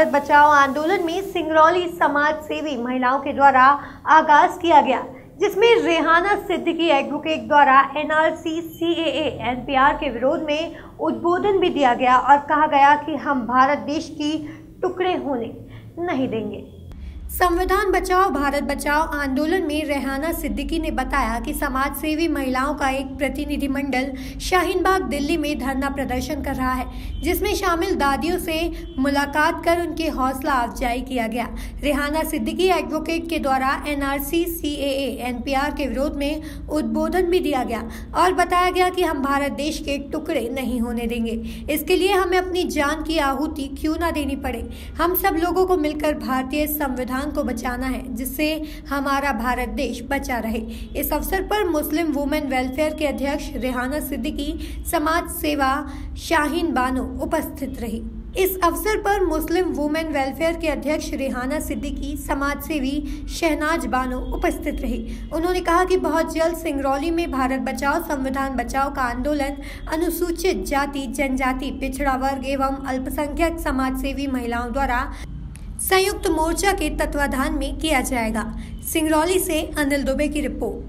भारत बचाओ आंदोलन में सिंगरौली समाज सेवी महिलाओं के द्वारा आगाज किया गया, जिसमें रेहाना सिद्दीकी एडवोकेट द्वारा एनआरसी, सीएए, एनपीआर के विरोध में उद्बोधन भी दिया गया और कहा गया कि हम भारत देश की टुकड़े होने नहीं देंगे। संविधान बचाओ भारत बचाओ आंदोलन में रेहाना सिद्दीकी ने बताया कि समाज सेवी महिलाओं का एक प्रतिनिधिमंडल शाहीन बाग दिल्ली में धरना प्रदर्शन कर रहा है, जिसमें शामिल दादियों से मुलाकात कर उनकी हौसला अफजाई किया गया। रेहाना सिद्दीकी एडवोकेट के द्वारा एनआरसी, सीएए, एनपीआर के विरोध में उद्बोधन भी दिया गया और बताया गया कि हम भारत देश के टुकड़े नहीं होने देंगे। इसके लिए हमें अपनी जान की आहुति क्यों न देनी पड़े। हम सब लोगों को मिलकर भारतीय संविधान को बचाना है, जिससे हमारा भारत देश बचा रहे। इस अवसर पर मुस्लिम वुमेन वेलफेयर के अध्यक्ष रेहाना सिद्दीकी, समाज सेवा शाहीन बानो उपस्थित रही। इस अवसर पर मुस्लिम वुमेन वेलफेयर के अध्यक्ष रेहाना सिद्दीकी, समाज सेवी शहनाज बानो उपस्थित रही। उन्होंने कहा कि बहुत जल्द सिंगरौली में भारत बचाओ संविधान बचाओ का आंदोलन अनुसूचित जाति, जनजाति, पिछड़ा वर्ग एवं अल्पसंख्यक समाज सेवी महिलाओं द्वारा संयुक्त मोर्चा के तत्वाधान में किया जाएगा। सिंगरौली से अनिल दुबे की रिपोर्ट।